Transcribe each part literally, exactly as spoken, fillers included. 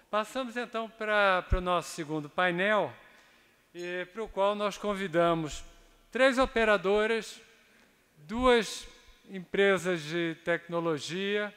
passamos então para, para o nosso segundo painel, e, para o qual nós convidamos três operadoras, duas empresas de tecnologia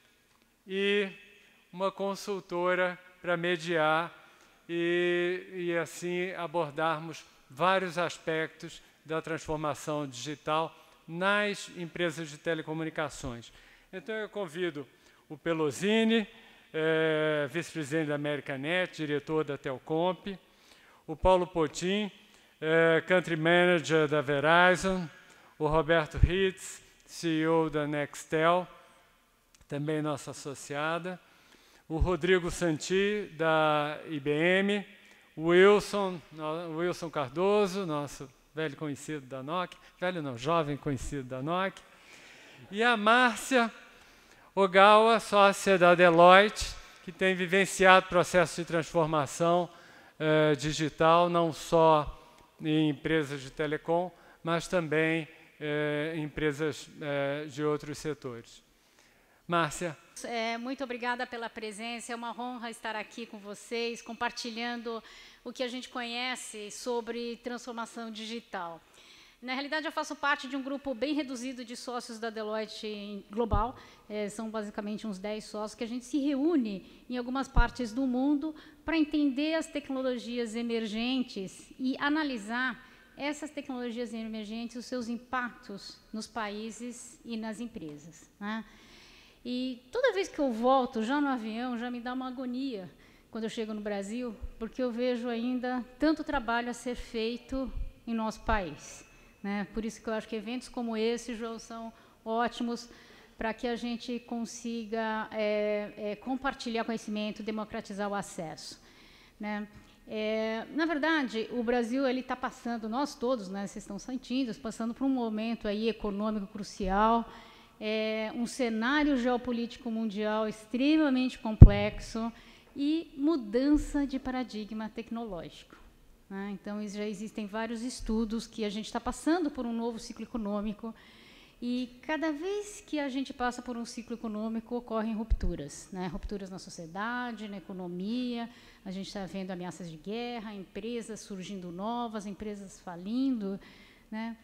e uma consultora para mediar e, e assim abordarmos vários aspectos da transformação digital nas empresas de telecomunicações. Então, eu convido o Pelosini, é, vice-presidente da Americanet, diretor da Telcomp, o Paulo Potin, é, country manager da Verizon, o Roberto Ritz, C E O da Nextel, também nossa associada, o Rodrigo Santi, da I B M, o Wilson, o Wilson Cardoso, nosso velho conhecido da Nokia, velho não, jovem conhecido da Nokia, e a Márcia Ogawa, sócia da Deloitte, que tem vivenciado processo de transformação eh, digital, não só em empresas de telecom, mas também eh, em empresas eh, de outros setores. Márcia. É, muito obrigada pela presença, é uma honra estar aqui com vocês, compartilhando o que a gente conhece sobre transformação digital. Na realidade, eu faço parte de um grupo bem reduzido de sócios da Deloitte Global, é, são basicamente uns dez sócios, que a gente se reúne em algumas partes do mundo para entender as tecnologias emergentes e analisar essas tecnologias emergentes, os seus impactos nos países e nas empresas, né? E toda vez que eu volto, já no avião, já me dá uma agonia quando eu chego no Brasil, porque eu vejo ainda tanto trabalho a ser feito em nosso país, né? Por isso que eu acho que eventos como esse, João, são ótimos para que a gente consiga é, é, compartilhar conhecimento, democratizar o acesso, né? É, na verdade, o Brasil ele está passando, nós todos, né, vocês estão sentindo, passando por um momento aí econômico crucial, é, um cenário geopolítico mundial extremamente complexo e mudança de paradigma tecnológico, né? Então, já existem vários estudos que a gente está passando por um novo ciclo econômico e cada vez que a gente passa por um ciclo econômico ocorrem rupturas, né? Rupturas na sociedade, na economia, a gente está vendo ameaças de guerra, empresas surgindo novas, empresas falindo, né?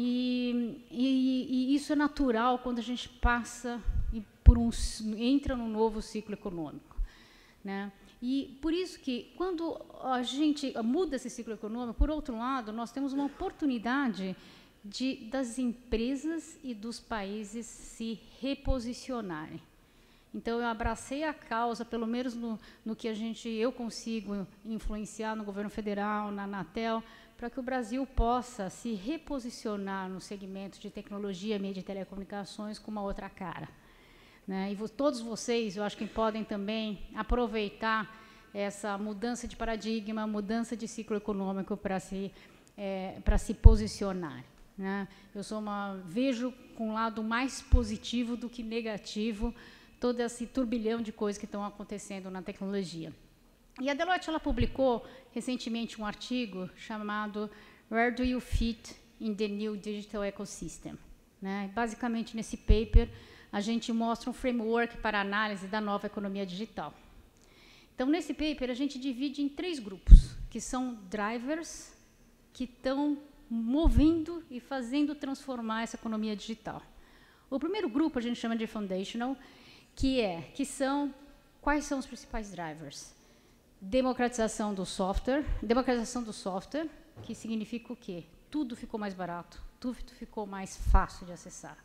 E, e, e isso é natural quando a gente passa e por um, entra num novo ciclo econômico, né? E por isso que, quando a gente muda esse ciclo econômico, por outro lado, nós temos uma oportunidade de, das empresas e dos países se reposicionarem. Então, eu abracei a causa, pelo menos no, no que a gente, eu consigo influenciar no governo federal, na Anatel, para que o Brasil possa se reposicionar no segmento de tecnologia, mídia e telecomunicações com uma outra cara, né? E vo, todos vocês, eu acho que podem também aproveitar essa mudança de paradigma, mudança de ciclo econômico para se, é, para se posicionar, né? Eu sou uma, vejo com um lado mais positivo do que negativo todo esse turbilhão de coisas que estão acontecendo na tecnologia. E a Deloitte ela publicou recentemente um artigo chamado Where do you fit in the new digital ecosystem, né? Basicamente, nesse paper, a gente mostra um framework para análise da nova economia digital. Então, nesse paper, a gente divide em três grupos, que são drivers que estão movendo e fazendo transformar essa economia digital. O primeiro grupo a gente chama de foundational, que é, que são, quais são os principais drivers? Democratização do software, democratização do software, que significa o quê? Tudo ficou mais barato, tudo ficou mais fácil de acessar.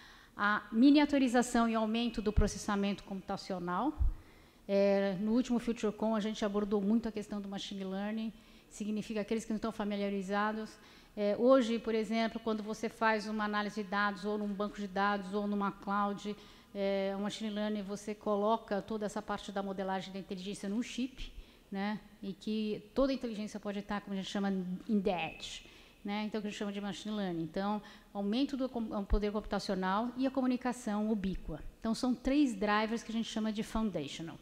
A miniaturização e aumento do processamento computacional. É, no último FutureCon, a gente abordou muito a questão do machine learning, significa aqueles que não estão familiarizados. É, hoje, por exemplo, quando você faz uma análise de dados, ou num banco de dados, ou numa cloud, é, o machine learning, você coloca toda essa parte da modelagem da inteligência num chip, né? E que toda a inteligência pode estar, como a gente chama, in the edge, né? Então, o que a gente chama de machine learning. Então, aumento do poder computacional e a comunicação ubíqua. Então, são três drivers que a gente chama de foundational.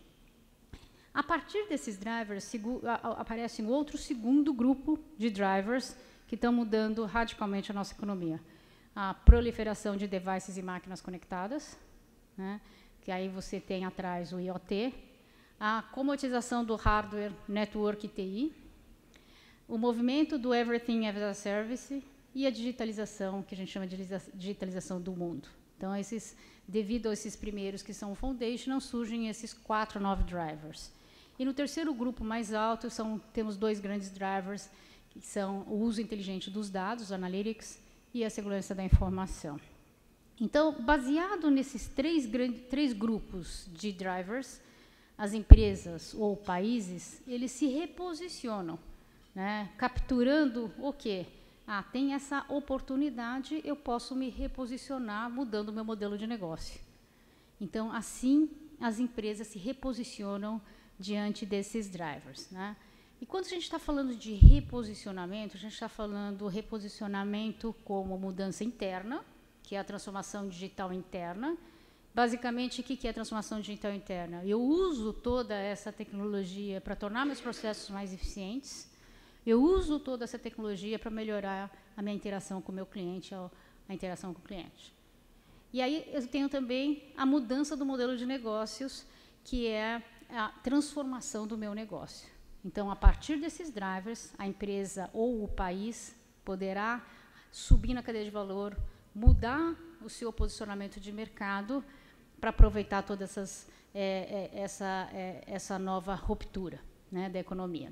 A partir desses drivers, aparece um outro segundo grupo de drivers que estão mudando radicalmente a nossa economia. A proliferação de devices e máquinas conectadas, né? Que aí você tem atrás o I O T, a comodização do hardware, network e T I, o movimento do everything as a service e a digitalização, que a gente chama de digitalização do mundo. Então, esses, devido a esses primeiros que são o foundation, surgem esses quatro novos drivers. E no terceiro grupo mais alto, são, temos dois grandes drivers, que são o uso inteligente dos dados, analytics, e a segurança da informação. Então, baseado nesses três, grandes, três grupos de drivers, as empresas ou países, eles se reposicionam, né, capturando o quê? Ah, tem essa oportunidade, eu posso me reposicionar mudando o meu modelo de negócio. Então, assim, as empresas se reposicionam diante desses drivers, né? E quando a gente está falando de reposicionamento, a gente está falando reposicionamento como mudança interna, que é a transformação digital interna. Basicamente, o que é a transformação digital interna? Eu uso toda essa tecnologia para tornar meus processos mais eficientes. Eu uso toda essa tecnologia para melhorar a minha interação com o meu cliente, a interação com o cliente. E aí eu tenho também a mudança do modelo de negócios, que é a transformação do meu negócio. Então, a partir desses drivers, a empresa ou o país poderá subir na cadeia de valor, mudar o seu posicionamento de mercado para aproveitar toda essas, é, é, essa, é, essa nova ruptura, né, da economia.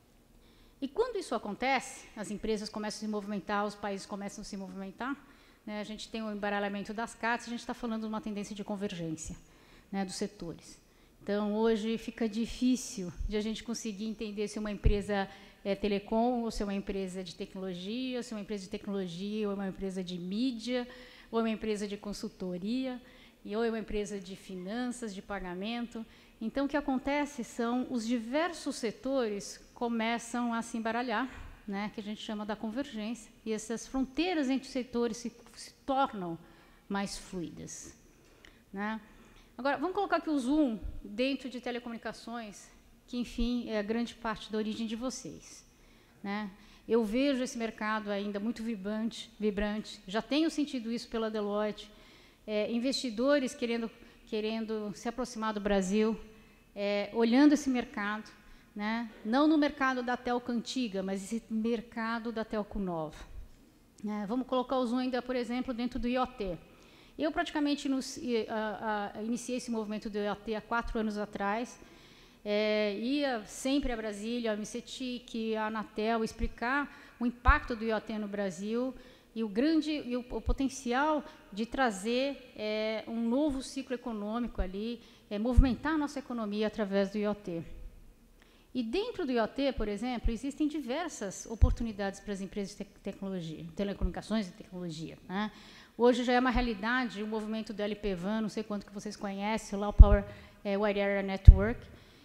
E quando isso acontece, as empresas começam a se movimentar, os países começam a se movimentar, né, a gente tem o embaralhamento das cartas, a gente está falando de uma tendência de convergência, né, dos setores. Então, hoje fica difícil de a gente conseguir entender se uma empresa é telecom, ou se é uma empresa de tecnologia, ou se é uma empresa de tecnologia, ou é uma empresa de mídia, ou é uma empresa de consultoria, ou é uma empresa de finanças, de pagamento. Então, o que acontece são os diversos setores começam a se embaralhar, né, que a gente chama da convergência, e essas fronteiras entre os setores se, se tornam mais fluidas, né? Agora, vamos colocar aqui o zoom dentro de telecomunicações, que, enfim, é a grande parte da origem de vocês, né? Eu vejo esse mercado ainda muito vibrante, vibrante. Já tenho sentido isso pela Deloitte, é, investidores querendo, querendo se aproximar do Brasil, é, olhando esse mercado, né? Não no mercado da telco antiga, mas esse mercado da telco nova. É, vamos colocar o zoom ainda, por exemplo, dentro do I O T. Eu praticamente nos, uh, uh, iniciei esse movimento do I O T há quatro anos atrás. É, ia sempre a Brasília, a M C T I C, a Anatel, explicar o impacto do I O T no Brasil e o grande e o, o potencial de trazer é, um novo ciclo econômico ali, é, movimentar a nossa economia através do I O T. E dentro do I O T, por exemplo, existem diversas oportunidades para as empresas de te tecnologia, telecomunicações e tecnologia, né? Hoje já é uma realidade o movimento do L P W A N, não sei quanto que vocês conhecem, o Low Power é, Wide Area Network,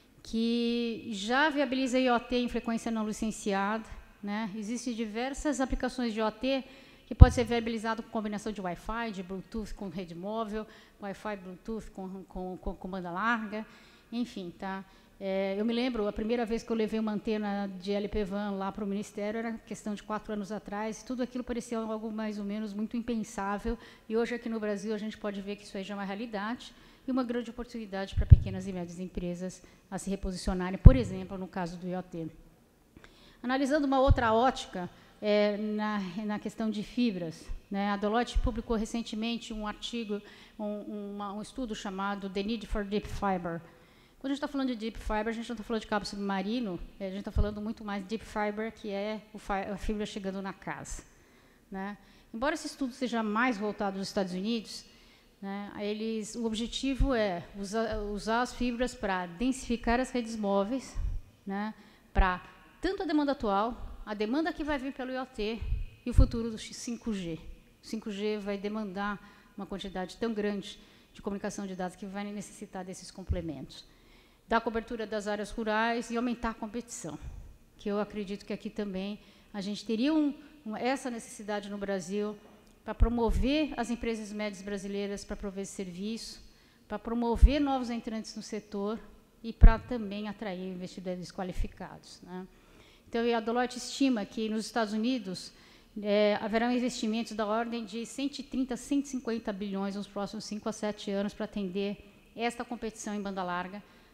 que já viabiliza I O T em frequência não licenciada, né? Existem diversas aplicações de I O T que pode ser viabilizado com combinação de Wi-Fi, de Bluetooth com rede móvel, Wi-Fi, Bluetooth com, com, com, com banda larga, enfim, tá? É, eu me lembro, a primeira vez que eu levei uma antena de L P W A N lá para o Ministério era questão de quatro anos atrás, e tudo aquilo parecia algo mais ou menos muito impensável, e hoje aqui no Brasil a gente pode ver que isso aí já é uma realidade, e uma grande oportunidade para pequenas e médias empresas a se reposicionarem, por exemplo, no caso do I O T. Analisando uma outra ótica, é, na, na questão de fibras, né, a Deloitte publicou recentemente um artigo, um, uma, um estudo chamado The Need for Deep Fiber. Quando a gente está falando de Deep Fiber, a gente não está falando de cabo submarino, a gente está falando muito mais de Deep Fiber, que é o fi a fibra chegando na casa, né? Embora esse estudo seja mais voltado aos Estados Unidos, né, eles, o objetivo é usar, usar as fibras para densificar as redes móveis, né, para tanto a demanda atual, a demanda que vai vir pelo I O T e o futuro do cinco G. O cinco G vai demandar uma quantidade tão grande de comunicação de dados que vai necessitar desses complementos. Da cobertura das áreas rurais e aumentar a competição, que eu acredito que aqui também a gente teria um, um, essa necessidade no Brasil para promover as empresas médias brasileiras para prover esse serviço, para promover novos entrantes no setor e para também atrair investidores qualificados, né? Então, a Deloitte estima que nos Estados Unidos é, haverão investimentos da ordem de cento e trinta a cento e cinquenta bilhões nos próximos cinco a sete anos para atender esta competição em banda larga,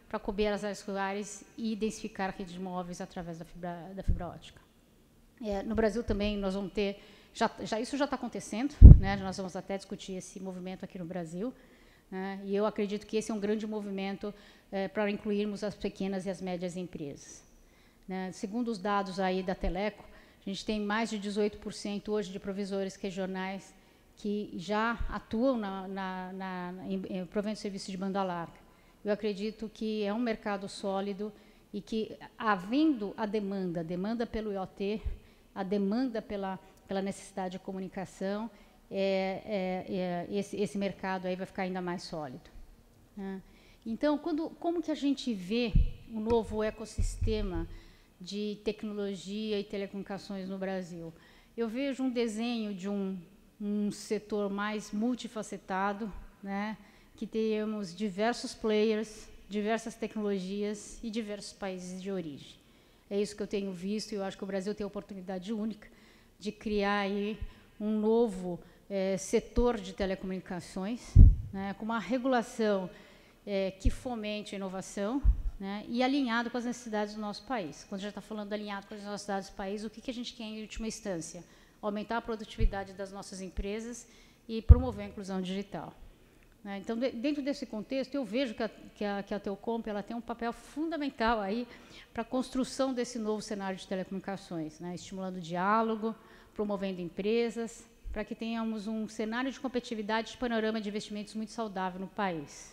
para cobrir as áreas rurais e densificar redes móveis através da fibra, da fibra ótica. É, no Brasil também nós vamos ter, já, já, isso já está acontecendo, né? Nós vamos até discutir esse movimento aqui no Brasil, né? E eu acredito que esse é um grande movimento é, para incluirmos as pequenas e as médias empresas. Né? Segundo os dados aí da Teleco, a gente tem mais de dezoito por cento hoje de provisores regionais que já atuam na, na, na, em, em provendo serviço de banda larga. Eu acredito que é um mercado sólido e que, havendo a demanda, a demanda pelo I O T, a demanda pela, pela necessidade de comunicação, é, é, é, esse, esse mercado aí vai ficar ainda mais sólido. Né? Então, quando, como que a gente vê um novo ecossistema de tecnologia e telecomunicações no Brasil? Eu vejo um desenho de um, um setor mais multifacetado, né, que temos diversos players, diversas tecnologias e diversos países de origem. É isso que eu tenho visto e eu acho que o Brasil tem a oportunidade única de criar aí um novo é, setor de telecomunicações, né, com uma regulação é, que fomente a inovação, né, e alinhado com as necessidades do nosso país. Quando a gente está falando alinhado com as necessidades do país, o que, que a gente quer em última instância? Aumentar a produtividade das nossas empresas e promover a inclusão digital. Né? Então, de, dentro desse contexto, eu vejo que a, que a, que a Telecom ela tem um papel fundamental aí para a construção desse novo cenário de telecomunicações, né? Estimulando o diálogo, promovendo empresas, para que tenhamos um cenário de competitividade e panorama de investimentos muito saudável no país.